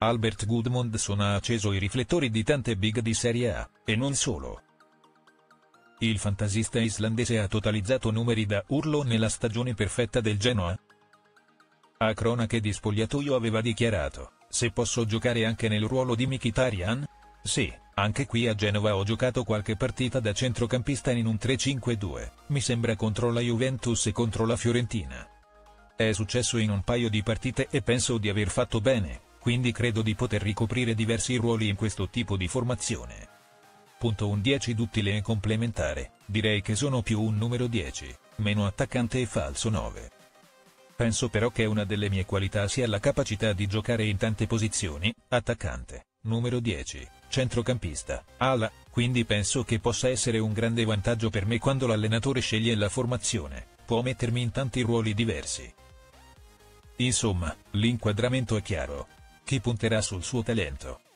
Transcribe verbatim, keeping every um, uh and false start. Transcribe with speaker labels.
Speaker 1: Albert Gudmundsson ha acceso i riflettori di tante big di Serie A, e non solo. Il fantasista islandese ha totalizzato numeri da urlo nella stagione perfetta del Genoa. A cronache di spogliatoio aveva dichiarato: "Se posso giocare anche nel ruolo di Mkhitaryan? Sì, anche qui a Genova ho giocato qualche partita da centrocampista in un tre cinque due, mi sembra contro la Juventus e contro la Fiorentina. È successo in un paio di partite e penso di aver fatto bene, quindi credo di poter ricoprire diversi ruoli in questo tipo di formazione. Punto un dieci duttile e complementare, direi che sono più un numero dieci, meno attaccante e falso nove. Penso però che una delle mie qualità sia la capacità di giocare in tante posizioni, attaccante, numero dieci, centrocampista, ala, quindi penso che possa essere un grande vantaggio per me quando l'allenatore sceglie la formazione, può mettermi in tanti ruoli diversi. Insomma, l'inquadramento è chiaro. Chi punterà sul suo talento.